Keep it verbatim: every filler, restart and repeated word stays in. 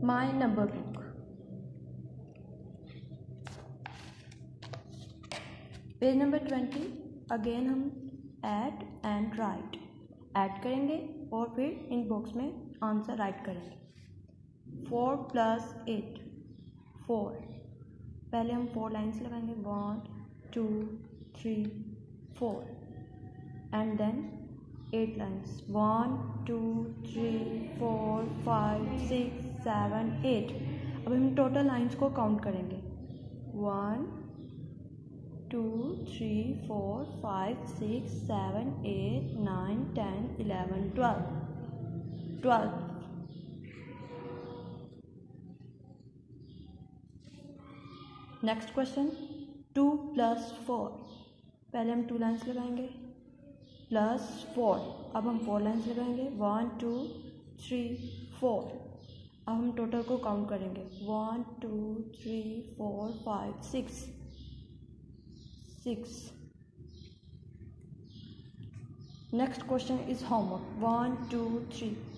माई number book. Page number twenty, again हम add and write add करेंगे और फिर इन बॉक्स में आंसर राइट करेंगे। Four plus eight, four. पहले हम फोर लाइन्स लगाएंगे, one two three four, and then eight lines, one two three four five six seven eight. अब हम टोटल लाइन्स को काउंट करेंगे, one two three four five six seven eight nine ten eleven twelve, twelve. Next question, two plus four. पहले हम two lines लगाएंगे, plus four. अब हम four lines लगाएंगे, वन टू थ्री फोर। अब हम टोटल को काउंट करेंगे, one two three four five six, six. Next question is homework, one two three.